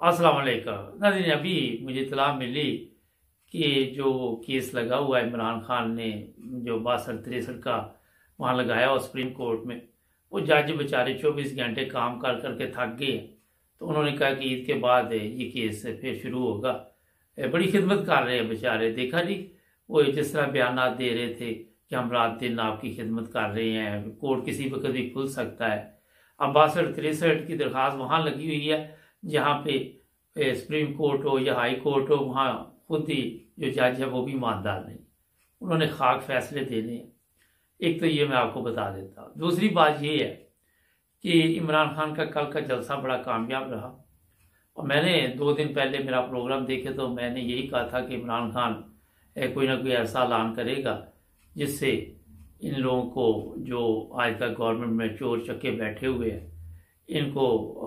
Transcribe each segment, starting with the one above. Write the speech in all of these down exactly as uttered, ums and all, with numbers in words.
अस्सलाम वालेकुम नाज़रीन, अभी मुझे इत्तला मिली कि जो केस लगा हुआ है इमरान खान ने जो बासठ तिरसठ का वहाँ लगाया और सुप्रीम कोर्ट में, वो जज बेचारे चौबीस घंटे काम कर करके थक गए। तो उन्होंने कहा कि ईद के बाद ये केस फिर शुरू होगा। बड़ी खिदमत कर रहे हैं बेचारे। देखा जी, वो जिस तरह बयान दे रहे थे कि हम रात दिन आपकी खिदमत कर रहे हैं, कोर्ट किसी वक्त भी खुल सकता है। अब बासठ तिरसठ की दरख्वास्त वहाँ लगी हुई है जहाँ पे सुप्रीम कोर्ट हो या हाई कोर्ट हो, वहाँ खुद ही जो जज है वो भी ईमानदार नहीं, उन्होंने खाक फैसले देने हैं। एक तो ये मैं आपको बता देता हूँ। दूसरी बात ये है कि इमरान खान का कल का जलसा बड़ा कामयाब रहा और मैंने दो दिन पहले मेरा प्रोग्राम देखे तो मैंने यही कहा था कि इमरान खान कोई ना कोई ऐसा ऐलान करेगा जिससे इन लोगों को, जो आज तक गवर्नमेंट में चोर चक्के बैठे हुए हैं, इनको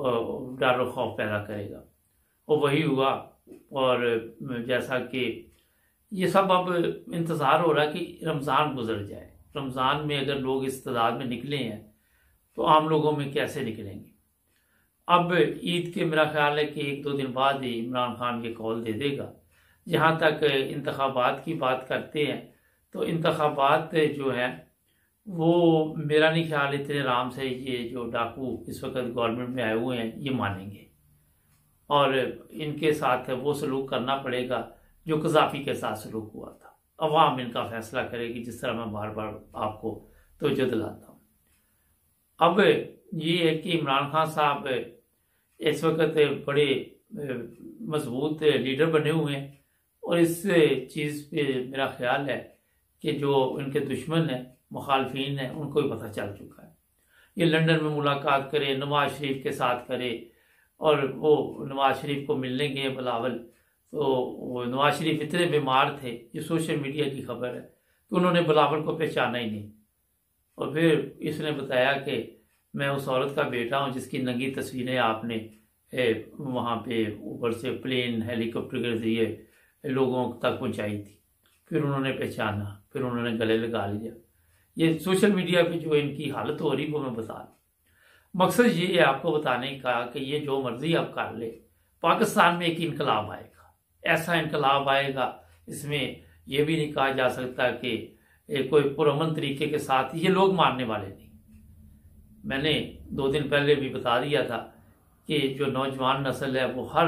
डर और खौफ पैदा करेगा। और वही हुआ। और जैसा कि ये सब अब इंतज़ार हो रहा है कि रमज़ान गुजर जाए। रमज़ान में अगर लोग इस तादाद में निकले हैं तो आम लोगों में कैसे निकलेंगे। अब ईद के मेरा ख्याल है कि एक दो दिन बाद ही इमरान खान ये कॉल दे देगा। जहाँ तक इंतखाबात की बात करते हैं तो इंतखाबात जो है वो मेरा नहीं ख्याल इतने आराम से ये जो डाकू इस वक्त गवर्नमेंट में आए हुए हैं ये मानेंगे, और इनके साथ वो सलूक करना पड़ेगा जो कज़ाफ़ी के साथ सलूक हुआ था। अवाम इनका फैसला करेगी, जिस तरह मैं बार बार आपको तवज्जो दिलाता हूँ। अब ये है कि इमरान खान साहब इस वक्त बड़े मजबूत लीडर बने हुए हैं और इस चीज़ पे मेरा ख्याल है कि जो इनके दुश्मन हैं, मुखालफीन है, उनको भी पता चल चुका है। ये लंदन में मुलाकात करे, नवाज शरीफ के साथ करे, और वो नवाज शरीफ को मिलने गए बिलावल, तो नवाज शरीफ इतने बीमार थे, ये सोशल मीडिया की खबर है, कि उन्होंने बिलावल को पहचाना ही नहीं। और फिर इसने बताया कि मैं उस औरत का बेटा हूँ जिसकी नंगी तस्वीरें आपने वहाँ पे ऊपर से प्लेन हेलीकॉप्टर के जरिए लोगों तक पहुँचाई थी। फिर उन्होंने पहचाना, फिर उन्होंने गले लगा लिया। ये सोशल मीडिया पे जो इनकी हालत हो रही वो मैं बता रहा। मकसद ये है आपको बताने का कि ये जो मर्जी आप कर ले, पाकिस्तान में एक इनकलाब आएगा, ऐसा इनकलाब आएगा, इसमें यह भी नहीं कहा जा सकता कि कोई पुरअमन तरीके के साथ ये लोग मारने वाले नहीं। मैंने दो दिन पहले भी बता दिया था कि जो नौजवान नस्ल है वो हर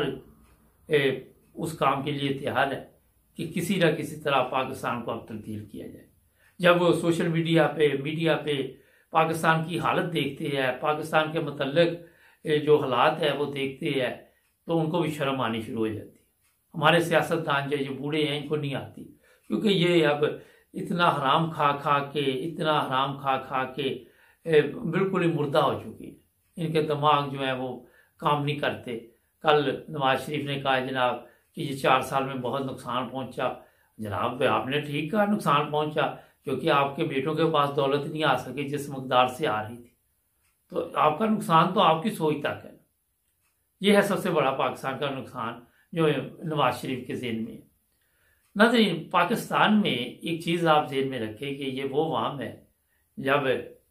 ए, उस काम के लिए तैयार है कि किसी न किसी तरह पाकिस्तान को अब तब्दील किया जाए। जब वो सोशल मीडिया पे मीडिया पे पाकिस्तान की हालत देखते हैं, पाकिस्तान के मतलब जो हालात है वो देखते हैं, तो उनको भी शर्म आनी शुरू हो जाती है। हमारे सियासतदान जो बूढ़े हैं इनको नहीं आती, क्योंकि ये अब इतना हराम खा खा के इतना हराम खा खा के बिल्कुल ही मुर्दा हो चुकी है। इनके दिमाग जो है वो काम नहीं करते। कल नवाज शरीफ ने कहा जनाब कि ये चार साल में बहुत नुकसान पहुंचा। जनाब आपने ठीक कहा, नुकसान पहुंचा, क्योंकि आपके बेटों के पास दौलत नहीं आ सकी जिस मकदार से आ रही थी। तो आपका नुकसान तो आपकी सोच तक है। यह है सबसे बड़ा पाकिस्तान का नुकसान जो नवाज शरीफ के जेहन में है। नाज़रीन, पाकिस्तान में एक चीज़ आप जेहन में रखें कि ये वो अवाम है, जब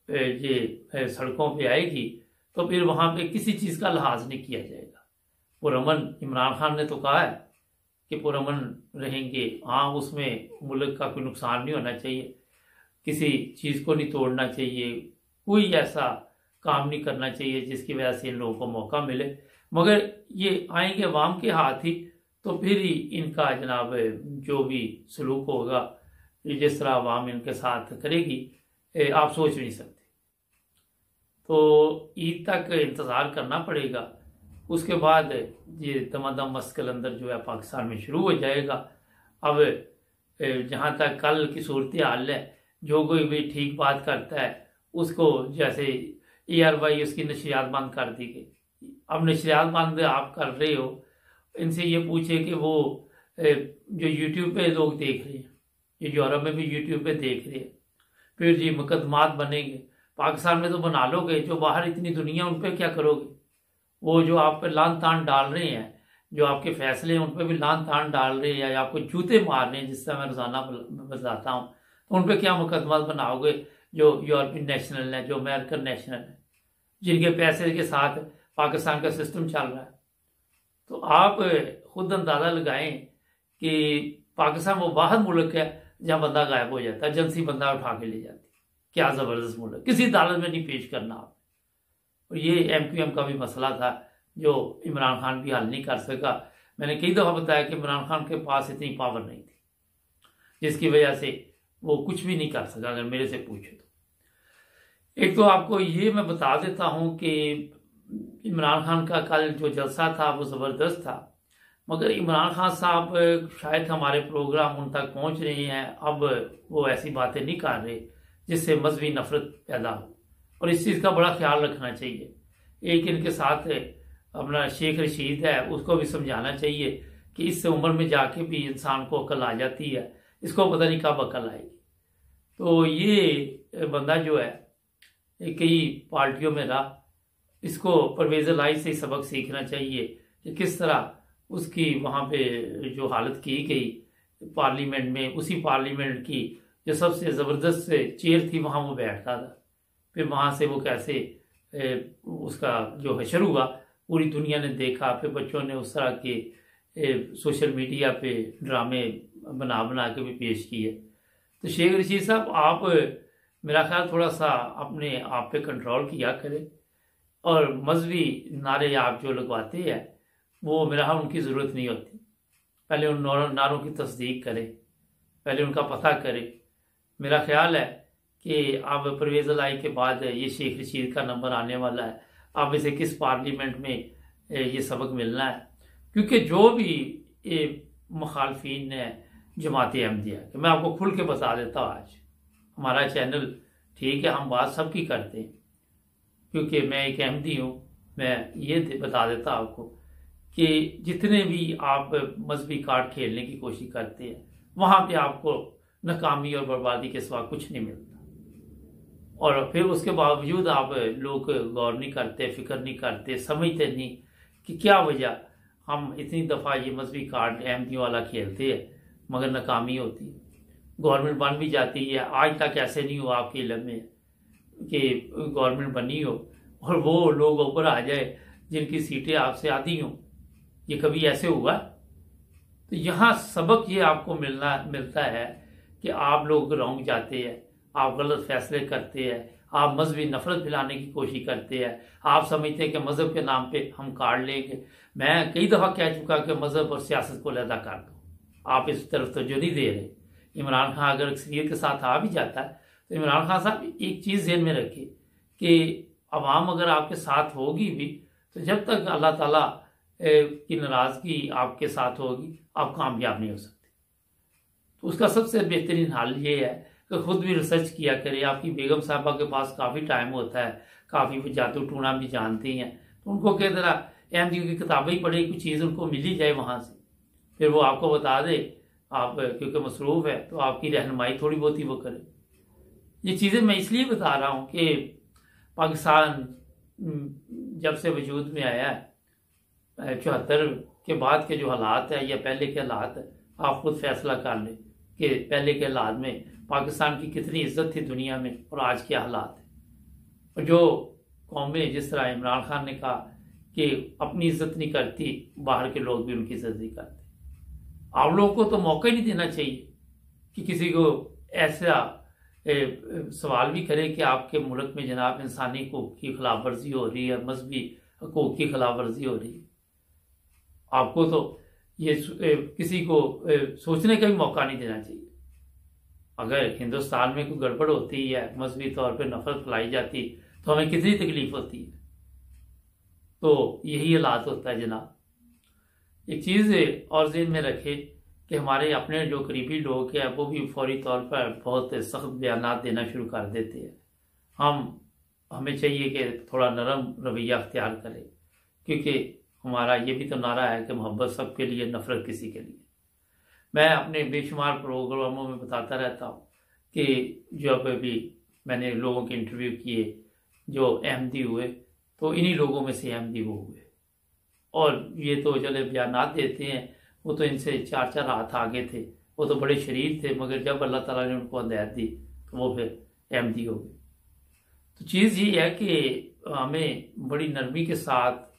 ये सड़कों पे आएगी तो फिर वहाँ पे किसी चीज़ का लिहाज नहीं किया जाएगा। पुरअमन, इमरान खान ने तो कहा है कि पुरअमन रहेंगे। हाँ, उसमें मुल्क का कोई नुकसान नहीं होना चाहिए, किसी चीज़ को नहीं तोड़ना चाहिए, कोई ऐसा काम नहीं करना चाहिए जिसकी वजह से इन लोगों को मौका मिले। मगर ये आएंगे अवाम के हाथ ही, तो फिर ही इनका जनाब जो भी सलूक होगा, जिस तरह अवाम इनके साथ करेगी, आप सोच नहीं सकते। तो ईद तक इंतज़ार करना पड़ेगा। उसके बाद ये दमादम मस्त कलंदर जो है पाकिस्तान में शुरू हो जाएगा। अब जहाँ तक कल की सूरत हाल है, जो कोई भी ठीक बात करता है उसको जैसे ए आर वाई उसकी नशरियात बंद कर दी गई। अब नशरियात बंद आप कर रहे हो, इनसे ये पूछे कि वो जो यूट्यूब पे लोग देख रहे हैं, ये यूरोप में भी यूट्यूब पे देख रहे हैं, फिर जी मुकदमात बनेंगे। पाकिस्तान में तो बना लोगे, जो बाहर इतनी दुनिया उन पर क्या करोगे। वो जो आप पे लान तान डाल रहे हैं, जो आपके फैसले हैं उन पर भी लान तान डाल रहे हैं या आपको जूते मार रहे हैं, जिस तरह मैं रोजाना बताता हूँ, तो उन पर क्या मुकदमा बनाओगे। जो यूरोपियन नेशनल है, जो अमेरिकन नेशनल है, जिनके पैसे के साथ पाकिस्तान का सिस्टम चल रहा है। तो आप खुद अंदाजा लगाएं कि पाकिस्तान वो वाहद मुल्क है जहां बंदा गायब हो जाता है, एजेंसी बंदा उठा के ले जाती। क्या जबरदस्त मुल्क, किसी अदालत में नहीं पेश करना आप। और ये एम क्यू एम का भी मसला था जो इमरान खान भी हल नहीं कर सका। मैंने कई दफ़ा बताया कि इमरान खान के पास इतनी पावर नहीं थी जिसकी वजह से वो कुछ भी नहीं कर सका, अगर मेरे से पूछे तो। एक तो आपको ये मैं बता देता हूं कि इमरान खान का कल जो जलसा था वो ज़बरदस्त था, मगर इमरान खान साहब शायद हमारे प्रोग्राम उन तक पहुंच रहे हैं, अब वो ऐसी बातें नहीं कर रहे जिससे मजहबी नफरत पैदा हो, और इस चीज़ का बड़ा ख्याल रखना चाहिए। एक इनके साथ अपना शेख रशीद है, उसको भी समझाना चाहिए कि इस उम्र में जाके भी इंसान को अकल आ जाती है, इसको पता नहीं कब अकल आएगी। तो ये बंदा जो है कई पार्टियों में रहा, इसको परवेज़ लाई से सबक सीखना चाहिए कि किस तरह उसकी वहाँ पे जो हालत की गई पार्लियामेंट में, उसी पार्लियामेंट की जो सबसे ज़बरदस्त चेयर थी वहाँ वो बैठता था, फिर वहाँ से वो कैसे उसका जो हशर हुआ पूरी दुनिया ने देखा। फिर बच्चों ने उस तरह के सोशल मीडिया पे ड्रामे बना बना के भी पेश किए। तो शेख रशीद साहब, आप मेरा ख्याल थोड़ा सा अपने आप पे कंट्रोल किया करें, और मजहबी नारे आप जो लगवाते हैं वो मेरा ख्याल उनकी ज़रूरत नहीं होती। पहले उन नारों की तस्दीक करें, पहले उनका पता करें। मेरा ख्याल है कि अब परवेज़ लाई के बाद ये शेख रशीद का नंबर आने वाला है, अब इसे किस पार्लियामेंट में ये सबक मिलना है। क्योंकि जो भी ये मुखालफीन ने जमात अहमदिया, कि मैं आपको खुल के बता देता हूँ, आज हमारा चैनल ठीक है, हम बात सबकी करते हैं, क्योंकि मैं एक अहमदी हूँ। मैं ये बता देता आपको कि जितने भी आप मजहबी कार्ड खेलने की कोशिश करते हैं वहाँ पे आपको नाकामी और बर्बादी के सिवा कुछ नहीं मिलता, और फिर उसके बावजूद आप लोग गौर नहीं करते, फिक्र नहीं करते, समझते नहीं कि क्या वजह हम इतनी दफ़ा ये मजहबी कार्ड अहमदियों वाला खेलते हैं मगर नाकामी होती है। गवर्नमेंट बन भी जाती है, आज तक ऐसे नहीं हुआ आपके इल्म में कि गवर्नमेंट बनी हो और वो लोग ऊपर आ जाए जिनकी सीटें आपसे आधी हों। ये कभी ऐसे हुआ? तो यहाँ सबक ये आपको मिलना मिलता है कि आप लोग रौंग जाते हैं, आप गलत फैसले करते हैं, आप मजहबी नफरत फैलाने की कोशिश करते हैं, आप समझते हैं कि मजहब के नाम पे हम कार्ड लेंगे। मैं कई दफ़ा कह चुका कि मजहब और सियासत को अलहदा कर दो, आप इस तरफ तो जो नहीं दे रहे। इमरान खान अगर अक्सरियत के साथ आ भी जाता है तो इमरान खान साहब एक चीज़ ज़हन में रखे कि अवाम अगर आपके साथ होगी भी, तो जब तक अल्लाह ताला की नाराज़गी आपके साथ होगी आप कामयाब नहीं हो सकते। तो उसका सबसे बेहतरीन हल ये है कि खुद भी रिसर्च किया करें। आपकी बेगम साहबा के पास काफ़ी टाइम होता है, काफ़ी जादू टूना भी जानती हैं, तो उनको कह तरह अहमदियों की किताबें ही पढ़े, कुछ चीज़ उनको मिली जाए वहाँ से, फिर वो आपको बता दे। आप क्योंकि मसरूफ़ है तो आपकी रहनुमाई थोड़ी बहुत ही वो करे। ये चीज़ें मैं इसलिए बता रहा हूँ कि पाकिस्तान जब से वजूद में आया है, चौहत्तर के बाद के जो हालात है या पहले के हालात है, आप खुद फैसला कर लें कि पहले के हालात में पाकिस्तान की कितनी इज्जत थी दुनिया में और आज के हालात है। और जो कौमें, जिस तरह इमरान खान ने कहा कि अपनी इज्जत नहीं करती, बाहर के लोग भी उनकी इज्जत नहीं करते। आप लोगों को तो मौका ही नहीं देना चाहिए कि किसी को ऐसा ए, सवाल भी करे कि आपके मुल्क में जनाब इंसानी हकूक़ की खिलाफ वर्जी हो रही है, मजहबी हकूक़ की खिलाफ वर्जी हो रही है। आपको तो ये ए, किसी को ए, सोचने का भी मौका नहीं देना चाहिए। अगर हिंदुस्तान में कोई गड़बड़ होती है, मजहबी तौर पे नफरत फैलाई जाती, तो हमें कितनी तकलीफ होती है। तो यही हालात होता है जनाब। एक चीज़ और ज़हन में रखे कि हमारे अपने जो करीबी लोग हैं वो भी फौरी तौर पर बहुत सख्त बयानात देना शुरू कर देते हैं। हम हमें चाहिए कि थोड़ा नरम रवैया अख्तियार करें, क्योंकि हमारा ये भी तो नारा है कि मोहब्बत सबके लिए, नफरत किसी के लिए। मैं अपने बेशुमार प्रोग्रामों में बताता रहता हूँ कि जब भी मैंने लोगों के इंटरव्यू किए जो अहमदी हुए, तो इन्हीं लोगों में से अहमदी वो हुए। और ये तो चले बयानात देते हैं, वो तो इनसे चार चार हाथ आगे थे, वो तो बड़े शरीफ थे, मगर जब अल्लाह ताला ने उनको हिदायत दी तो वो फिर अहमदी हो गए। तो चीज़ ये है कि हमें बड़ी नरमी के साथ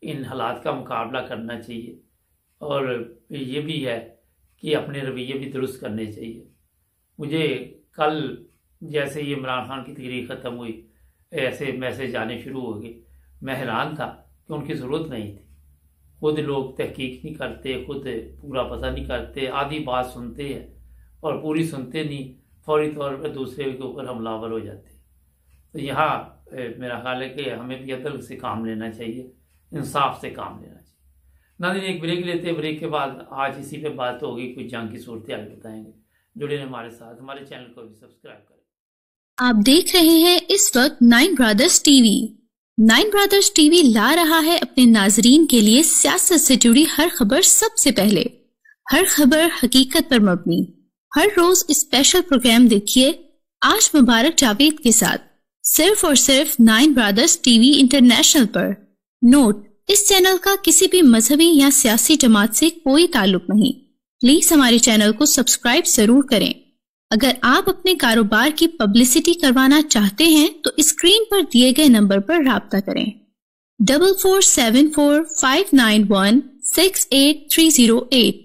इन हालात का मुकाबला करना चाहिए और ये भी है कि अपने रवैये भी दुरुस्त करने चाहिए। मुझे कल जैसे ये इमरान खान की तकरीर ख़त्म हुई ऐसे मैसेज आने शुरू हो गए। मैं हैरान था कि उनकी ज़रूरत नहीं थी। खुद लोग तहकीक नहीं करते, खुद पूरा पता नहीं करते, आधी बात सुनते हैं और पूरी सुनते नहीं, फौरी तौर पर दूसरे के ऊपर हमलावर हो जाते हैं। तो यहाँ मेरा ख्याल है कि हमें भी अदल से काम लेना चाहिए, इंसाफ से काम लेना चाहिए। नाज़रीन एक ब्रेक लेते हैं, ब्रेक के बाद आज इसी पे बात होगी, कुछ जंग की सूरत हाल बताएंगे। जुड़े रहें हमारे साथ, हमारे चैनल को भी सब्सक्राइब करें। आप देख रहे हैं इस वक्त nine brothers TV. Nine brothers TV ला रहा है अपने नाजरीन के लिए सियासत से जुड़ी हर खबर सबसे पहले, हर खबर हकीकत पर मबनी। हर रोज स्पेशल प्रोग्राम देखिए आज मुबारक जावेद के साथ, सिर्फ और सिर्फ नाइन ब्रदर्स टीवी इंटरनेशनल पर। नोट, इस चैनल का किसी भी मजहबी या सियासी जमात से कोई ताल्लुक नहीं। प्लीज हमारे चैनल को सब्सक्राइब जरूर करें। अगर आप अपने कारोबार की पब्लिसिटी करवाना चाहते हैं तो स्क्रीन पर दिए गए नंबर पर राब्ता करें double four seven four five nine one six eight three zero eight.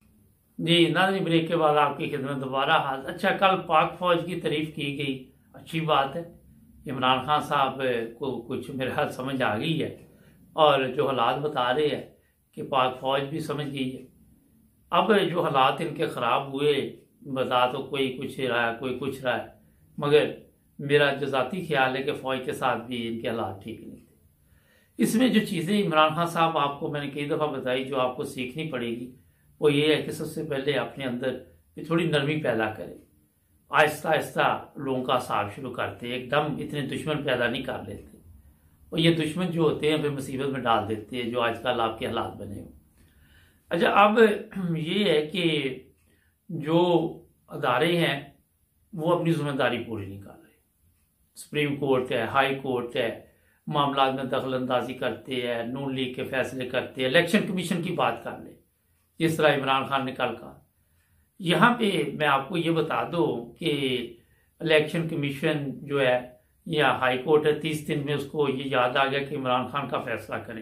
जी नाज़रीन ब्रेक के बाद आपकी खिदमत दोबारा हाजिर। अच्छा, कल पाक फौज की तारीफ की गई, अच्छी बात है। इमरान खान साहब को कुछ मेरे हाथ समझ आ गई है और जो हालात बता रहे हैं कि पाक फौज भी समझ गई है। अब जो हालात इनके ख़राब हुए, बता तो कोई कुछ रहा है, कोई कुछ रहा है, मगर मेरा जो ज़ाती ख्याल है कि फ़ौज के साथ भी इनके हालात ठीक नहीं थे। इसमें जो चीज़ें इमरान खान साहब आपको मैंने कई दफ़ा बताई जो आपको सीखनी पड़ेगी वो ये है कि सबसे पहले अपने अंदर थोड़ी नरमी पैदा करें, आहिस्ता आहिस्ता लोगों का साथ शुरू करते, एकदम इतने दुश्मन पैदा नहीं कर लेते। और ये दुश्मन जो होते हैं फिर मुसीबत में डाल देते हैं, जो आजकल आपके हालात बने हुए। अच्छा, अब ये है कि जो अदारे हैं वो अपनी जिम्मेदारी पूरी नहीं कर रहे। सुप्रीम कोर्ट है, हाई कोर्ट है, मामला में दखल अंदाजी करते हैं, नून लीग के फैसले करते हैं। इलेक्शन कमीशन की बात कर ले, जिस तरह इमरान खान ने कल कहा। यहाँ पे मैं आपको ये बता दूं कि इलेक्शन कमीशन जो है या हाई कोर्ट है, तीस दिन में उसको ये याद आ गया कि इमरान खान का फैसला करें।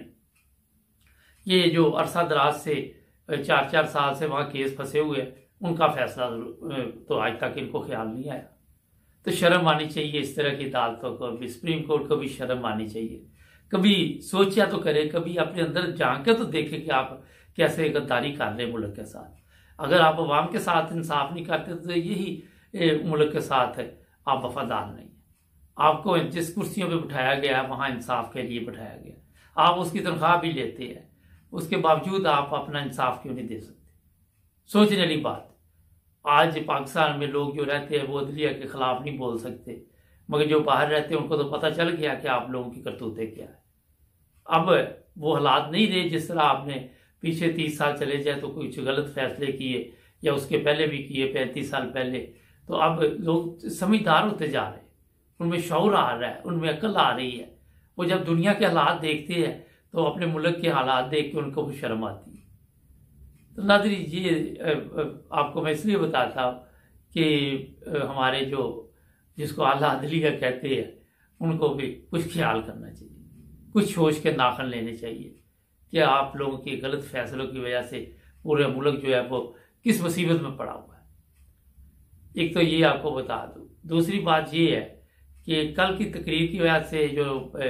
ये जो अरसा दराज से चार चार साल से वहाँ केस फंसे हुए, उनका फैसला तो आज तक इनको ख्याल नहीं आया। तो शर्म आनी चाहिए इस तरह की अदालतों को भी, सुप्रीम कोर्ट को भी शर्म आनी चाहिए। कभी सोचा तो करे, कभी अपने अंदर झांक के तो देखे कि आप कैसे गद्दारी कर रहे हैं मुल्क के साथ। अगर आप अवाम के साथ इंसाफ नहीं करते तो यही मुल्क के साथ है, आप वफादार नहीं है। आपको जिस कुर्सियों पे बिठाया गया है वहाँ इंसाफ के लिए बिठाया गया, आप उसकी तनख्वाह भी लेते हैं, उसके बावजूद आप अपना इंसाफ क्यों नहीं दे सकते? सोचने वाली बात। आज पाकिस्तान में लोग जो रहते हैं वो अदलिया के खिलाफ नहीं बोल सकते, मगर जो बाहर रहते हैं उनको तो पता चल गया कि आप लोगों की करतूतें क्या है। अब वो हालात नहीं रहे जिस तरह आपने पीछे तीस साल चले जाए तो कुछ गलत फैसले किए या उसके पहले भी किए, पैंतीस साल पहले। तो अब लोग समझदार होते जा रहे हैं, उनमें शऊर आ रहा है, उनमें अकल आ रही है। वो जब दुनिया के हालात देखते हैं तो अपने मुल्क के हालात देख के उनको भी शर्म आती है। तो नाज़रीन ये आपको मैं इसलिए बताता हूँ कि हमारे जो जिसको आला अदलिया कहते हैं उनको भी कुछ ख्याल करना चाहिए, कुछ सोच के नाखन लेने चाहिए कि आप लोगों के गलत फैसलों की वजह से पूरे मुल्क जो है वो किस मुसीबत में पड़ा हुआ है। एक तो ये आपको बता दूँ। दूसरी बात ये है कि कल की तकरीर की वजह से जो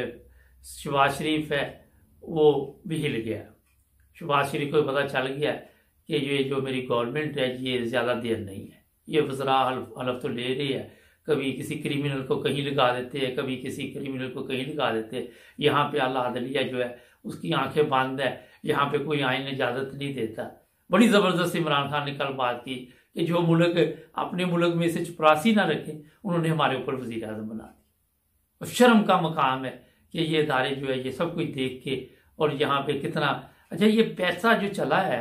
शहबाज शरीफ है वो भी हिल गया। शहबाज शरीफ को पता चल गया कि ये जो मेरी गवर्नमेंट है ये ज़्यादा देर नहीं है, ये वज़रा हल्फ हल्फ तो ले रही है। कभी किसी क्रिमिनल को कहीं लगा देते हैं, कभी किसी क्रिमिनल को कहीं लगा देते हैं। यहाँ पे आला अदलिया जो है उसकी आंखें बंद है, यहाँ पे कोई आइन इजाज़त नहीं देता। बड़ी ज़बरदस्त इमरान खान ने कल बात की कि जो मुल्क अपने मुल्क में से चपरासी ना रखे उन्होंने हमारे ऊपर वज़ीर आज़म बना दी। और शर्म का मकाम है कि ये इदारे जो है ये सब कुछ देख के, और यहाँ पे कितना अच्छा ये पैसा जो चला है,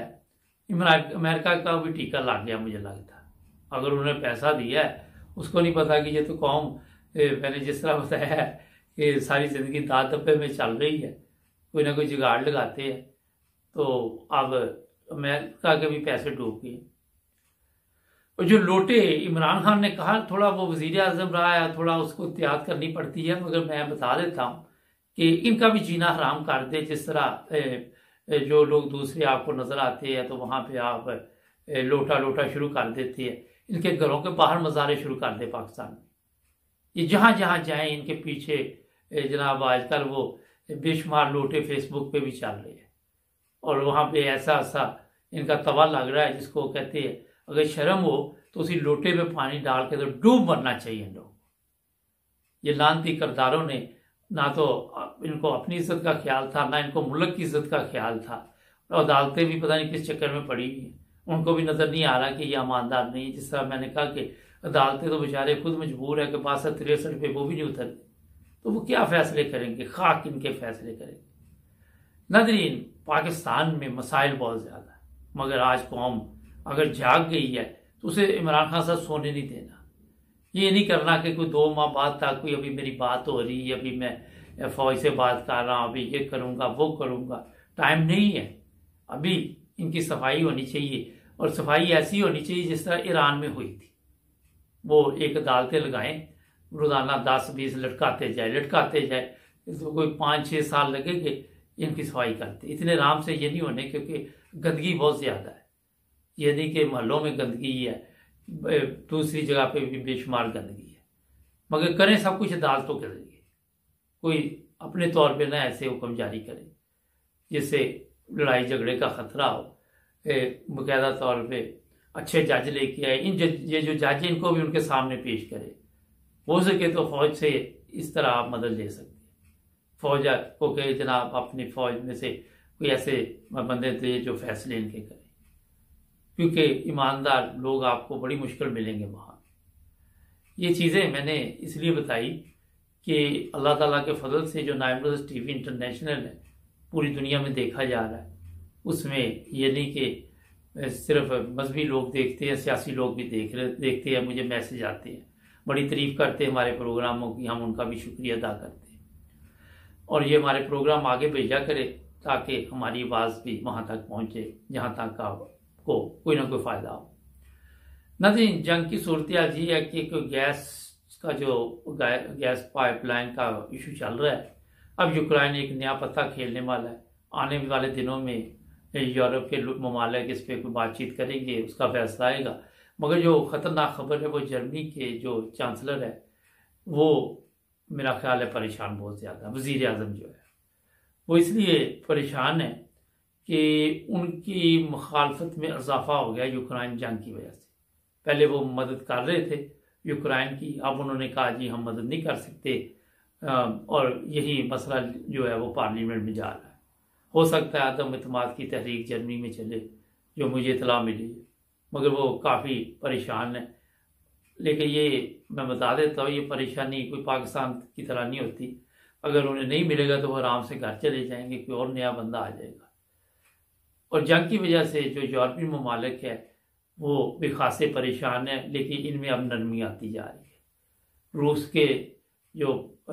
अमेरिका का भी टीका लग गया मुझे लगता। अगर उन्होंने पैसा दिया है उसको नहीं पता कि ये तो कौम मैंने जिस तरह बताया है कि सारी ज़िंदगी दांत दब्बे में चल रही है, कोई ना कोई जुगाड़ लगाते हैं। तो अब अमेरिका के भी पैसे डूब गए। और जो लोटे इमरान खान ने कहा थोड़ा वो वज़ीर आज़म रहा है, थोड़ा उसको एहतियात करनी पड़ती है, मगर मैं बता देता हूँ कि इनका भी जीना हराम कर दे। जिस तरह जो लोग दूसरे आपको नजर आते हैं तो वहां पे आप लोटा लोटा शुरू कर देते हैं, इनके घरों के बाहर मज़ारे शुरू कर दे पाकिस्तान में। ये जहां जहां जाएं इनके पीछे जनाब आजकल वो बेशुमार लोटे फेसबुक पे भी चल रहे हैं, और वहां पे ऐसा ऐसा इनका तवा लग रहा है जिसको कहते हैं अगर शर्म हो तो उसी लोटे में पानी डाल के तो डूब मरना चाहिए इन लोगों को। ये लानती करदारों ने ना तो इनको अपनी इज्जत का ख्याल था, ना इनको मुल्क की इज्जत का ख्याल था। अदालतें भी पता नहीं किस चक्कर में पड़ी हुई हैं, उनको भी नजर नहीं आ रहा कि ये ईमानदार नहीं। जिस तरह मैंने कहा कि अदालतें तो बेचारे खुद मजबूर है कि बासठ तिरसठ पे वो भी नहीं उतरते, तो वो क्या फैसले करेंगे, खाक इनके फैसले करेंगे। नाज़रीन, पाकिस्तान में मसाइल बहुत ज्यादा है, मगर आज कौम अगर जाग गई है तो उसे इमरान खान साहब सोने नहीं देना। ये नहीं करना कि कोई दो माह बाद तक कोई अभी मेरी बात हो रही है, अभी मैं फौज से बात कर रहा हूँ, अभी ये करूंगा वो करूंगा। टाइम नहीं है, अभी इनकी सफाई होनी चाहिए, और सफाई ऐसी होनी चाहिए जिस तरह ईरान में हुई थी। वो एक अदालतें लगाएं, रोजाना दस बीस लटकाते जाए लटकाते जाए तो कोई पाँच छः साल लगेंगे इनकी सफाई करते। इतने आराम से ये नहीं होने, क्योंकि गंदगी बहुत ज्यादा है। ये नहीं कि महलों में गंदगी है, दूसरी जगह पे भी बेशुमार गंदगी है, मगर करें सब कुछ अदालतों के जरिए। कोई अपने तौर पे ना ऐसे हुक्म जारी करे जिससे लड़ाई झगड़े का खतरा हो। बाकायदा तौर पे अच्छे जज लेके आए, इन जज, ये जो जज है इनको भी उनके सामने पेश करे। हो सके तो फौज से इस तरह आप मदद ले सकते हैं, फौज को कहे जनाब अपनी फौज में से कोई ऐसे बंदे दे जो फैसले इनके करें, क्योंकि ईमानदार लोग आपको बड़ी मुश्किल मिलेंगे वहां। ये चीजें मैंने इसलिए बताई कि अल्लाह ताला के फजल से जो नाइन ब्रदर्स टीवी इंटरनेशनल है पूरी दुनिया में देखा जा रहा है, उसमें ये नहीं कि सिर्फ मजहबी लोग देखते हैं, सियासी लोग भी देख रहे देखते हैं। मुझे मैसेज आते हैं, बड़ी तारीफ करते हैं हमारे प्रोग्रामों की, हम उनका भी शुक्रिया अदा करते हैं। और ये हमारे प्रोग्राम आगे भेजा करे ताकि हमारी आवाज़ भी वहाँ तक पहुँचे जहाँ तक आपको कोई ना कोई फ़ायदा हो। नाज़रीन, जंग की सूरत ये है कि कोई गैस का जो गैस पाइपलाइन का इशू चल रहा है, अब यूक्रेन एक नया पत्ता खेलने वाला है। आने वाले दिनों में यूरोप के ममालिक इस पर कोई बातचीत करेंगे, उसका फैसला आएगा। मगर जो ख़तरनाक खबर है वो जर्मनी के जो चांसलर है वो मेरा ख्याल है परेशान बहुत ज़्यादा। वज़ीर आज़म जो है वो इसलिए परेशान है कि उनकी मुखालफत में इजाफा हो गया यूक्रेन जंग की वजह से। पहले वो मदद कर रहे थे यूक्रेन की, अब उन्होंने कहा जी हम मदद नहीं कर सकते, और यही मसला जो है वो पार्लियामेंट में जा रहा है। हो सकता है आदम इत्माद की तहरीक जर्मनी में चले, जो मुझे इतला मिली है, मगर वो काफ़ी परेशान है। लेकिन ये मैं बता देता हूँ, ये परेशानी कोई पाकिस्तान की तरह नहीं होती। अगर उन्हें नहीं मिलेगा तो वो आराम से घर चले जाएंगे, कोई और नया बंदा आ जाएगा। और जंग की वजह से जो यूरोपीय ममालिक है वो भी खासे परेशान है, लेकिन इनमें अब नरमी आती जा रही है। रूस के जो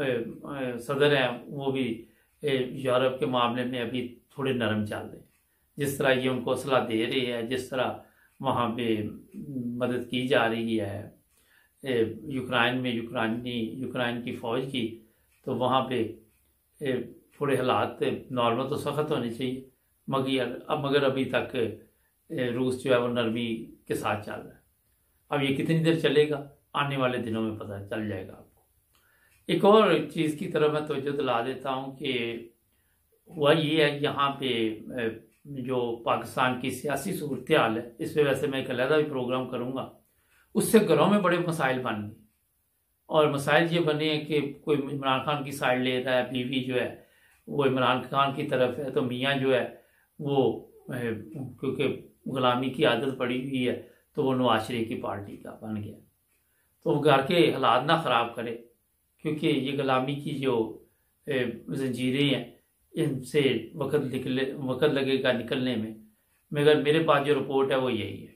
सदर हैं वो भी यूरोप के मामले में अभी थोड़े नरम चल रहे हैं। जिस तरह ये उनको सलाह दे रही है, जिस तरह वहाँ पे मदद की जा रही है यूक्रेन में यूक्रानी यूक्रेन की फ़ौज की, तो वहाँ पे थोड़े हालात नॉर्मल तो सख्त होने चाहिए, मगर अब मगर अभी तक रूस जो है वो नरमी के साथ चल रहा है। अब ये कितनी देर चलेगा आने वाले दिनों में पता चल जाएगा आपको। एक और चीज़ की तरफ मैं तवज्जो दिला देता हूँ कि हुआ ये है, यहाँ पे जो पाकिस्तान की सियासी सूरत हाल है, इस पर वैसे मैं एक अलहदा भी प्रोग्राम करूँगा। उससे घरों में बड़े मसाइल बन गए, और मसाइल ये बने हैं कि कोई इमरान खान की साइड ले रहा है, बीवी जो है वो इमरान खान की तरफ है, तो मियाँ जो है वो क्योंकि गुलामी की आदत पड़ी हुई है तो वो नवाज शरीफ की पार्टी का बन गया। तो वो घर के हालात ना ख़राब करे, क्योंकि ये गुलामी की जो जंजीरें हैं इनसे वक्त निकले वक्त लगेगा निकलने में, मगर मेरे पास जो रिपोर्ट है वो यही है।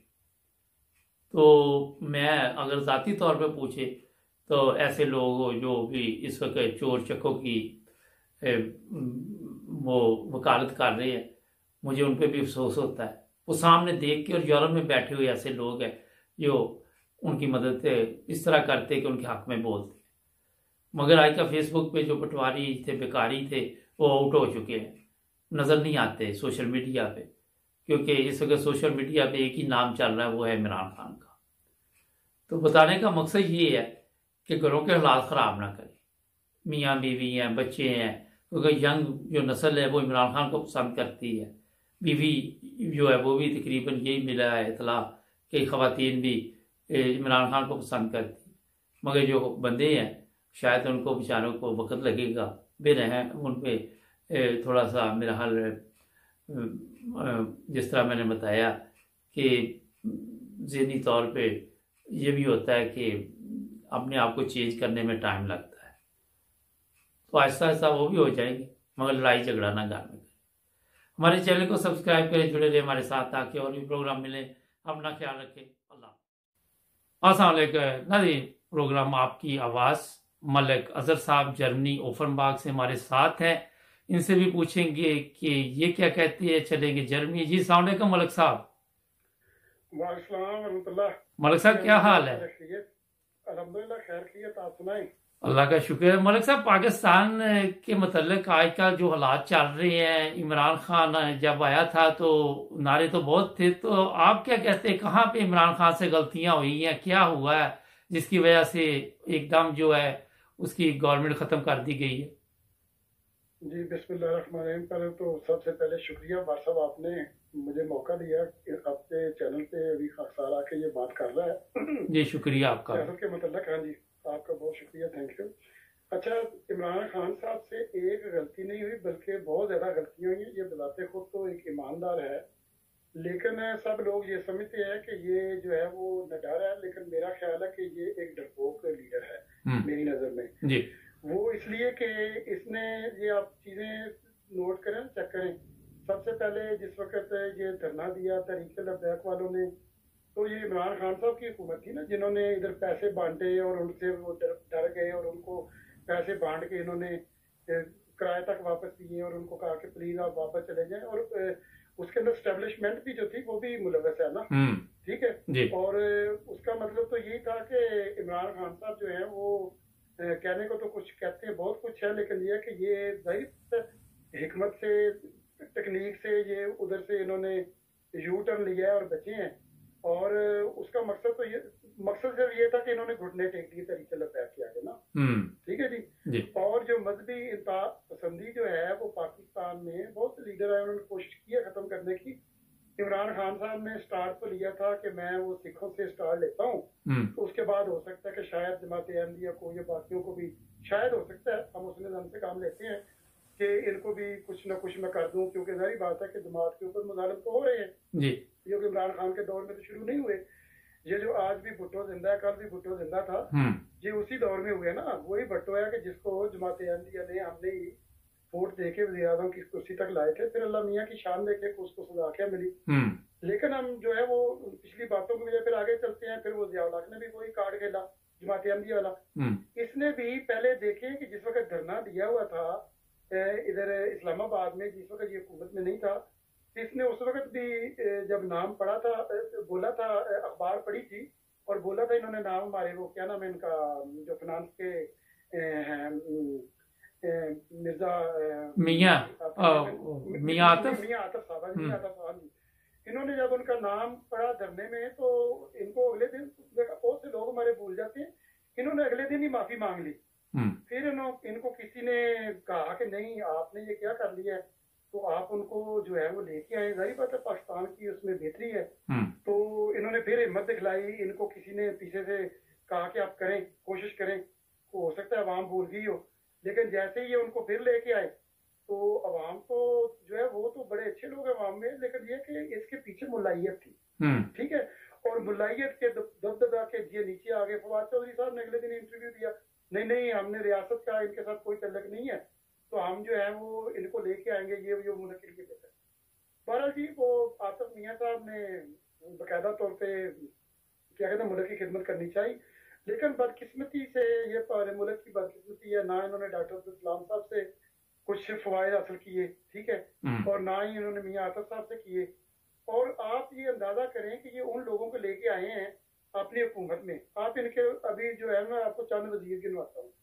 तो मैं अगर ज़ाती तौर पे पूछे तो ऐसे लोग जो भी इस वक्त चोर चक्कों की वो वकालत कर रहे हैं, मुझे उन पर भी अफसोस होता है। वो सामने देख के, और यूरोप में बैठे हुए ऐसे लोग हैं जो उनकी मदद इस तरह करते कि उनके हक में बोलते। मगर आज का फेसबुक पे जो पटवारी थे, बेकारी थे, वो आउट हो चुके हैं, नज़र नहीं आते सोशल मीडिया पे, क्योंकि इस वक्त सोशल मीडिया पे एक ही नाम चल रहा है, वो है इमरान खान का। तो बताने का मकसद ये है कि घरों के हालात ख़राब ना करें, मियाँ बीवी हैं, बच्चे हैं, क्योंकि यंग जो नस्ल है वो इमरान खान को पसंद करती है। बीवी जो है वो भी तकरीबन यही मिला है इतला कि ख़वातीन भी इमरान खान को पसंद करती, मगर जो बंदे हैं शायद उनको बेचारों को वक्त लगेगा, बेरहम उन पर थोड़ा सा मेरा हाल, जिस तरह मैंने बताया कि ज़हनी तौर पे ये भी होता है कि अपने आप को चेंज करने में टाइम लगता है, तो आहिस्ता आहिस्ता वो भी हो जाएंगे, मगर लड़ाई झगड़ा ना घर में करें। हमारे चैनल को सब्सक्राइब करें, जुड़े रहे हमारे साथ ताकि और भी प्रोग्राम मिले। अपना ख्याल रखें। अल्लाह। अस्सलाम वालेकुम नाज़रीन, प्रोग्राम आपकी आवाज़, मलिक अजहर साहब जर्मनी ओफनबाग से हमारे साथ हैं। इनसे भी पूछेंगे कि ये क्या कहते हैं, चलेंगे जर्मनी। जी अस्सलाम वालेकुम मलिक साहब। मलिक साहब क्या हाल है? अल्हम्दुलिल्लाह खैर खैरियत, आप सुनाएं। अल्लाह का शुक्र है। मलिक साहब, पाकिस्तान के मतलब आजकल जो हालात चल रहे हैं, इमरान खान जब आया था तो नारे तो बहुत थे, तो आप क्या कहते हैं, कहाँ पे इमरान खान से गलतियां हुई हैं, क्या हुआ है जिसकी वजह से एकदम जो है उसकी गवर्नमेंट खत्म कर दी गई है? जी बिस्मिल्लाहिर्रहमानिर्रहीम। पहले तो सबसे पहले शुक्रिया भाई साहब, आपने मुझे मौका दिया कि आपके चैनल पे अभी खाकसार आके ये बात कर रहा है। जी शुक्रिया आपका। चैनल के मतलब, हाँ जी आपका बहुत शुक्रिया, थैंक यू। अच्छा, इमरान खान साहब से एक गलती नहीं हुई बल्कि बहुत ज्यादा गलतियां हुई। ये बताते खुद तो एक ईमानदार है, लेकिन सब लोग ये समझते हैं कि ये जो है वो निडर है, लेकिन मेरा ख्याल है कि ये एक डरपोक लीडर है मेरी नजर में जी। वो इसलिए कि इसने ये आप चीजें नोट करें, चेक करें। सबसे पहले जिस वक्त ये धरना दिया तहरीक लब्बैक वालों ने, तो ये इमरान खान साहब की हुकूमत थी ना, जिन्होंने इधर पैसे बांटे और उनसे वो डर गए और उनको पैसे बांट के इन्होंने किराए तक वापस दिए और उनको कहा कि प्लीज आप वापस चले जाएं। और उसके अंदर स्टैब्लिशमेंट भी जो थी वो भी मुलव्वस है ना, ठीक है। और उसका मतलब तो यही था कि इमरान खान साहब जो है वो कहने को तो कुछ कहते हैं, बहुत कुछ है, लेकिन ये कि ये जाहिर हिकमत से, टेक्निक से ये उधर से इन्होंने यू टर्न लिया है और बचे हैं। और उसका मकसद तो ये मकसद सिर्फ ये था कि इन्होंने घुटने टेक दिए तरीके लब्बैक के आगे ना, ठीक है जी, जी। और जो मजहबी इंतहा पसंदी जो है वो पाकिस्तान में बहुत से लीडर आए, उन्होंने कोशिश की है खत्म करने की। इमरान खान साहब ने स्टार्ट तो लिया था कि मैं वो सिखों से स्टार्ट लेता हूँ, तो उसके बाद हो सकता है कि शायद जमात अहमदिया को या बाकियों को भी शायद हो सकता है, हम उसने हमसे काम लेते हैं कि इनको भी कुछ ना कुछ मैं कर दूं, क्योंकि जाहिर बात है कि जमात के ऊपर मुजालिम तो हो रहे हैं जी, क्योंकि इमरान खान के दौर में तो शुरू नहीं हुए। ये जो आज भी भुट्टो जिंदा है, कल भी भुट्टो जिंदा था, ये उसी दौर में हुए ना। वही भुट्टो है कि जिसको जमात अहमदिया ने हमने ही वोट देके वज़ीर आज़म की कुर्सी तक लाए थे, फिर अल्लाह मियाँ की शान देखे उसको सजा क्या मिली। लेकिन हम जो है वो पिछली बातों की वजह फिर आगे चलते हैं। फिर वो ज़िया उल हक ने भी कोई कार्ड खेला जमात अहमदिया वाला, इसने भी पहले देखे कि जिस वक्त धरना दिया हुआ था इधर इस्लामाबाद में, जिस वक्त ये हुकूमत में नहीं था, इसने उस वक्त भी जब नाम पढ़ा था, बोला था, अखबार पढ़ी थी और बोला था इन्होंने नाम हमारे वो क्या नाम है इनका जो फाइनेंस के हैं मिर्जा मियां मियां आतिफ मियां आतिफ साहब मियां आतिफ साहब जी, इन्होंने जब उनका नाम पढ़ा धरने में तो इनको अगले दिन, बहुत से लोग हमारे भूल जाते हैं, इन्होंने अगले दिन ही माफी मांग ली। फिर इनको किसी ने कहा कि नहीं आपने ये क्या कर लिया है, तो आप उनको जो है वो लेके आए। जाहिर बात है पाकिस्तान की उसमें बेहतरी है, तो इन्होंने फिर हिम्मत दिखलाई। इनको किसी ने पीछे से कहा कि आप करें, कोशिश करें, हो सकता है अवाम भूल गई हो, लेकिन जैसे ही ये उनको फिर लेके आए तो अवाम तो जो है वो तो बड़े अच्छे लोग हैं अवाम में, लेकिन ये कि इसके पीछे मुलायत थी, ठीक है। और मुलायत के दबदबा के ये नीचे आ गए। फवाद चौधरी साहब ने अगले दिन इंटरव्यू दिया, नहीं नहीं हमने रियासत का इनके साथ कोई तल्लक नहीं है, तो हम जो है वो इनको लेके आएंगे, ये जो मुल्क के लिए बेहतर। बहरहाल जी वो आतिफ मियाँ साहब ने बाकायदा तौर पे क्या कहते हैं मुल्क की खिदमत करनी चाहिए, लेकिन बदकिस्मती से ये मुल्क की बदकिस्मती है, ना इन्होंने डॉक्टर अब्दुल सलाम साहब से कुछ फवायद हासिल किए, ठीक है, और ना ही इन्होंने मियाँ आतिफ साहब से किए। और आप ये अंदाजा करें कि ये उन लोगों को लेके आए हैं अपनी हुकूमत में। आप इनके अभी जो है मैं आपको चंद वजीर गिनवाता हूँ।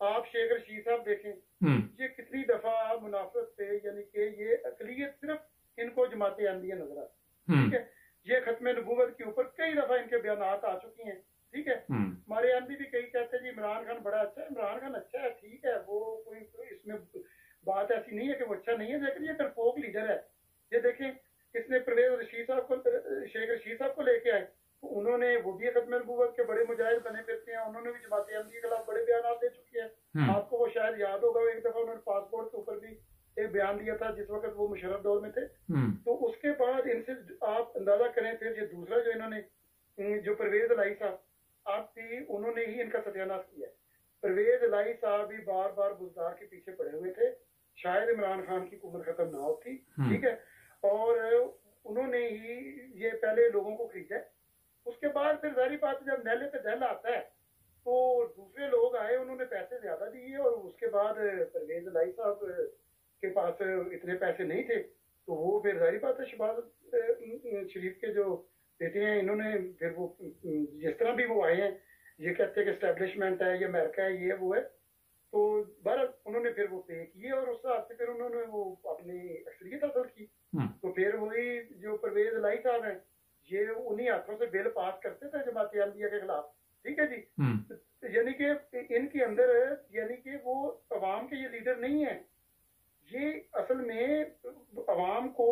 आप शेख रशीद साहब देखें, ये कितनी दफा मुनाफरत पे, यानी कि ये अकलियत सिर्फ इनको जमात अहमदिया नजर आती, ठीक है। ये खत्म नबूवत के ऊपर कई दफा इनके बयानात आ चुकी हैं, ठीक है। हमारे एमपी भी कई कहते हैं जी इमरान खान बड़ा अच्छा है, इमरान खान अच्छा है, ठीक है, वो कोई इसमें बात ऐसी नहीं है कि वो अच्छा नहीं है, लेकिन ये डरपोक लीडर है। ये देखें, इसने परवेज रशीद साहब को, शेख रशीद साहब को लेके आए, तो उन्होंने, वो भी खत्म नबूवत के बड़े मुजाहिद बने फिरते हैं, उन्होंने भी जमात अहमदिया के खिलाफ बड़े बयान दे चुके हैं। आपको वो शायद याद होगा, एक दफा उन्होंने पासपोर्ट के ऊपर भी एक बयान दिया था जिस वक्त वो मुशर्रफ दौर में थे। तो उसके बाद इनसे आप अंदाजा करें, फिर ये दूसरा जो इन्होंने, जो परवेज इलाही साहब आप भी, उन्होंने ही इनका सत्यानाश किया है। परवेज इलाही साहब भी बार बार बुजदार के पीछे पड़े हुए थे, शायद इमरान खान की उम्र खत्म ना होती, ठीक है, और उन्होंने ही ये पहले लोगों को खरीदा। उसके बाद फिर जारी बात, जब नैले पे दहल आता है तो दूसरे लोग आए, उन्होंने पैसे ज्यादा दिए, और उसके बाद परवेज इलाही साहब के पास इतने पैसे नहीं थे, तो वो फिर जारी बात है शहबाज शरीफ के जो बेटे हैं, इन्होंने फिर वो जिस तरह भी वो आए हैं, ये कहते हैं कि एस्टेब्लिशमेंट है, ये अमेरिका है, ये वो है, तो बहरहाल उन्होंने फिर वो पे किए, और उस हिसाब से फिर उन्होंने वो अपनी अक्सरियत हासिल की। तो फिर वही जो परवेज इलाही साहब हैं, ये उन्हीं हाथों से बिल पास करते थे जमात अहमदिया के खिलाफ, ठीक है जी। यानी कि इनके अंदर, यानी कि वो अवाम के ये लीडर नहीं है, ये असल में अवाम को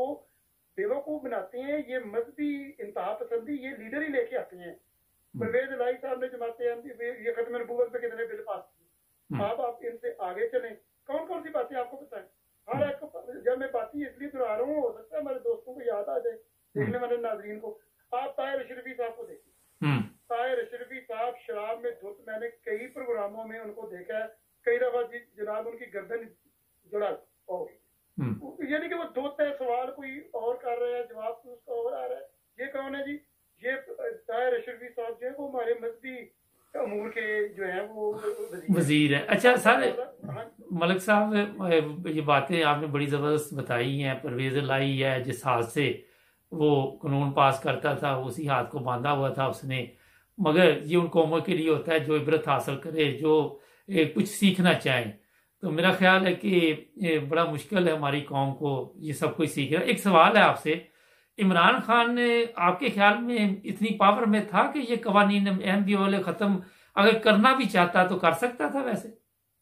बेवकूफ बनाते हैं, ये मजहबी इंतहा पसंदी ये लीडर ही लेके आते हैं। परवेज इलाही साहब ने जमात अहमदिया, ये खत्म नबूवत पे कितने बिल पास किए, आप आप इनसे आगे चलें, कौन कौन सी बातें आपको बताएं। हर एक को, जब मैं बातें इसलिए दोहरा रहा हूँ, हो सकता है हमारे दोस्तों को याद आ जाए, देखने वाले नाजरीन को। आप ताहिर अशरफी साहब को देखिए, ताहिर अशरफी साहब शराब में धुत, मैंने कई प्रोग्रामों में उनको देखा है, कई दफा जनाब उनकी गर्दन जड़ा हो गई, यानी कि वो धुत है, सवाल कोई और कर रहे हैं, जवाब उसका और आ रहा है। ये कौन है जी? ये ताहिर अशरफी साहब जो है वो हमारे मजहबी अमूर के जो है वो वजीर है। अच्छा सर मलिक साहब, ये बातें आपने बड़ी ज़बरदस्त बताई हैं। परवेज इलाही है, जिस हाथ से वो कानून पास करता था, उसी हाथ को बांधा हुआ था उसने, मगर ये उन कौमों के लिए होता है जो इबरत हासिल करे, जो कुछ सीखना चाहें। तो मेरा ख्याल है कि बड़ा मुश्किल है हमारी कौम को ये सब कुछ सीखना। एक सवाल है आपसे, इमरान खान ने आपके ख्याल में इतनी पावर में था कि ये कवानीन अहमदिया वाले खत्म अगर करना भी चाहता तो कर सकता था? वैसे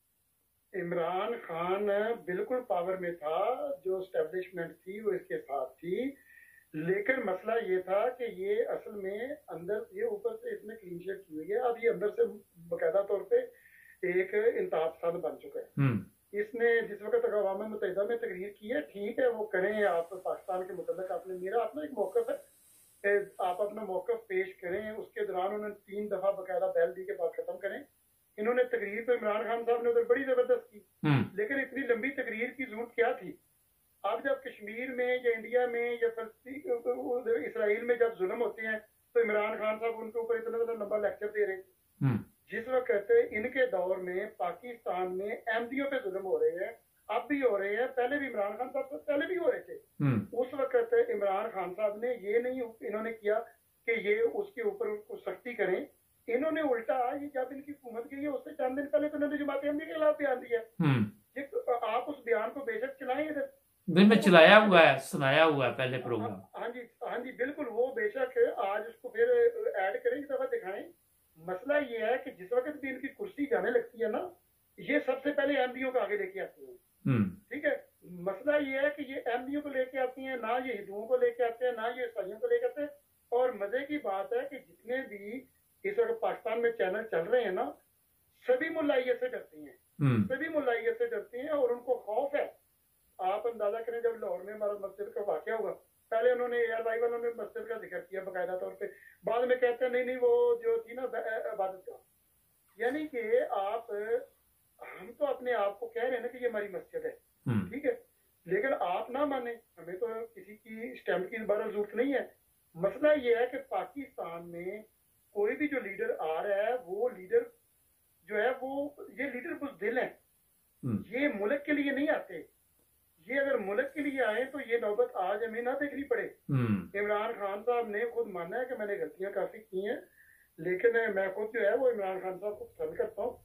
इमरान खान बिल्कुल पावर में था, जो एस्टेब्लिशमेंट थी वो इसके साथ थी, लेकिन मसला ये था कि ये असल में अंदर, ये ऊपर से इसने क्लीन शेट की हुई है, अब ये अंदर से बाकायदा तौर पे एक इंतहा पसंद बन चुका है। इसने जिस वक्त अक़वाम मुत्तहिदा में तकरीर की है, ठीक है, वो करें, आप पाकिस्तान के मुतल्लिक़ आपने, मेरा अपना एक मौक़िफ़ है, आप अपना मौक़िफ़ पेश करें। उसके दौरान उन्होंने तीन दफा बाकायदा बैल दी के बाद खत्म करें। इन्होंने तकरीर तो इमरान खान साहब ने उधर बड़ी जबरदस्त की, लेकिन इतनी लंबी तकरीर की जरूरत क्या थी? आप जब कश्मीर में या इंडिया में या फलस्तीन इसराइल में जब जुल्म होते हैं, तो इमरान खान साहब उनके ऊपर इतना इतना लंबा लेक्चर दे रहे हैं। जिस वक्त इनके दौर में पाकिस्तान में अहमदियों पे जुल्म हो रहे हैं, अब भी हो रहे हैं, पहले भी इमरान खान साहब से पहले भी हो रहे थे, उस वक्त इमरान खान साहब ने ये नहीं इन्होंने किया कि ये उसके ऊपर सख्ती करें। इन्होंने उल्टा, ये जब इनकी हुकूमत गई है उससे चंद दिन पहले तो इन्होंने जमात अहमदिया के खिलाफ बयान दिया। आप उस बयान को बेशक चलाएं, इधर दिन में चलाया हुआ है, सुनाया हुआ है पहले प्रोग्राम। हाँ जी, हाँ जी, बिल्कुल, वो बेशक आज उसको फिर ऐड करें, एक दफा दिखाएं। मसला ये है कि जिस वक्त भी इनकी कुर्सी जाने लगती है ना, ये सबसे पहले अहमदियों को आगे लेके आती हैं, ठीक है। मसला ये है कि ये अहमदियों को लेके आती हैं, ना ये हिंदुओं को लेके आते हैं, ना ये ईसाइयों को लेके आते हैं। और मजे की बात है कि जितने भी इस वक्त पाकिस्तान में चैनल चल रहे हैं ना, सभी मुल्लाइयत से डरती हैं, सभी मुल्लाइयत से डरती हैं, और उनको खौफ है। आप अंदाजा करें, जब लाहौर में हमारा मस्जिद का वाकया हुआ, पहले उन्होंने एयर वाई वालों ने मस्जिद का जिक्र किया बाकायदा तौर पे, बाद में कहते हैं नहीं नहीं वो जो थी ना इबादत का, यानी कि आप, हम तो अपने आप को कह रहे हैं ना कि ये हमारी मस्जिद है, ठीक है, लेकिन आप ना माने, हमें तो किसी की स्टैम्प की बार जरूरत नहीं है। मसला ये है कि पाकिस्तान में कोई भी जो लीडर आ रहा है, वो लीडर जो है वो, ये लीडर बुज़दिल हैं, ये मुल्क के लिए नहीं आते। ये अगर मुल्क के लिए आए तो ये नौबत आज हमें ना देखनी पड़े। इमरान खान साहब ने खुद माना है कि मैंने गलतियां काफी की हैं, लेकिन मैं खुद जो है वो इमरान खान साहब को पसंद करता हूँ,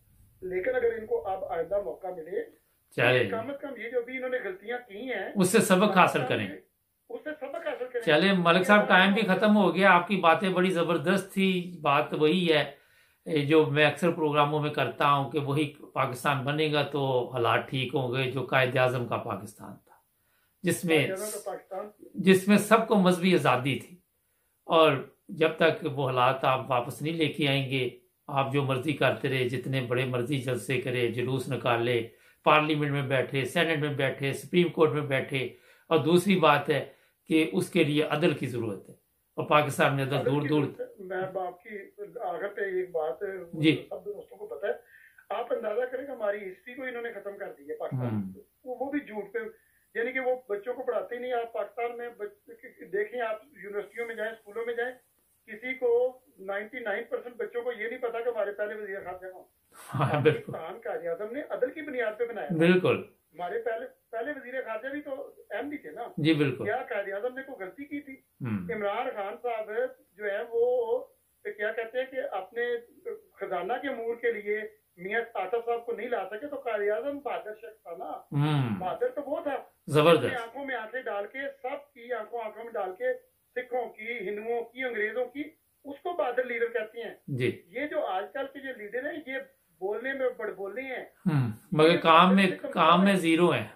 लेकिन अगर इनको अब आइंदा मौका मिले, चले कम अज कम ये जो भी इन्होंने गलतियां की हैं उससे सबक हासिल करें, उससे सबक हासिल करें। चले मलिक साहब, टाइम भी खत्म हो गया। आपकी बातें बड़ी जबरदस्त थी। बात वही है जो मैं अक्सर प्रोग्रामों में करता हूं कि वही पाकिस्तान बनेगा तो हालात ठीक होंगे जो कायदे आजम का पाकिस्तान था, जिसमें जिसमें सबको मजहबी आज़ादी थी। और जब तक वो हालात आप वापस नहीं लेके आएंगे, आप जो मर्जी करते रहे, जितने बड़े मर्जी जलसे करे, जुलूस निकाले, पार्लियामेंट में बैठे, सेनेट में बैठे, सुप्रीम कोर्ट में बैठे। और दूसरी बात है कि उसके लिए अदल की जरूरत है, और पाकिस्तान में अदल दूर दूर। मैं आपकी आगे पे एक बात जी, सब दोस्तों को पता है, आप अंदाजा करें हमारी हिस्ट्री को इन्होंने खत्म कर दी है पाकिस्तान, वो, वो भी झूठ पे, यानी कि वो बच्चों को पढ़ाते ही नहीं। आप पाकिस्तान में देखें, आप यूनिवर्सिटियों में जाएं, स्कूलों में जाएं, किसी को निन्यानवे परसेंट बच्चों को ये नहीं पता कि हमारे पहले वजीर खारजा कौन। हाँ, बिल्कुल। पाकिस्तान कायदे आज़म ने अदल की बुनियाद पे बनाया, बिल्कुल। हमारे पहले पहले वजीर खारजा भी तो अहम भी थे ना। जी बिल्कुल। क्या कायदे आज़म ने कोई गलती की थी? इमरान खान साहब जो है वो क्या कहते हैं कि अपने खजाना के अमूर के लिए मियां आता साहब को नहीं ला सके, तो कायदे आज़म बहादुर शख्स था ना, बहादुर तो वो था, जबरदस्त। आंखों में आंखें डाल के, सबकी आंखों आंखों में डाल के, सिखों की, हिंदुओं की, अंग्रेजों की, उसको बहादुर लीडर कहते हैं जी। ये जो आजकल के जो लीडर हैं, ये बोलने में बड़बोले हैं, मगर काम में काम में जीरो है।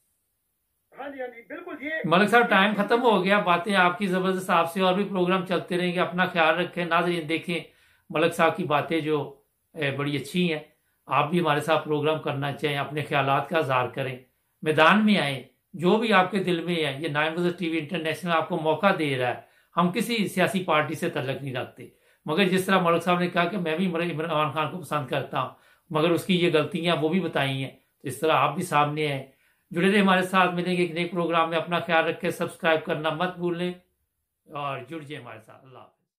हाँ जी, हाँ जी, बिल्कुल। ये मलिक साहब, टाइम खत्म हो गया। बातें आपकी जबरदस्त, आपसे और भी प्रोग्राम चलते रहेंगे। अपना ख्याल रखें। नाज़रीन देखें, मलिक साहब की बातें जो बड़ी अच्छी हैं। आप भी हमारे साथ प्रोग्राम करना चाहें, अपने ख्यालात का इज़हार करें, मैदान में आए, जो भी आपके दिल में है। ये नाइन ब्रदर्स टीवी इंटरनेशनल आपको मौका दे रहा है। हम किसी सियासी पार्टी से तल्लक नहीं रखते, मगर जिस तरह मलिक साहब ने कहा कि मैं भी इमरान खान को पसंद करता हूँ, मगर उसकी ये गलतियां वो भी बताई हैं, तो इस तरह आप भी सामने आए, जुड़े रहे हमारे साथ। मिलेंगे एक नए प्रोग्राम में। अपना ख्याल रखें, सब्सक्राइब करना मत भूलें और जुड़ जाए हमारे साथ। अल्लाह हाफ़िज़।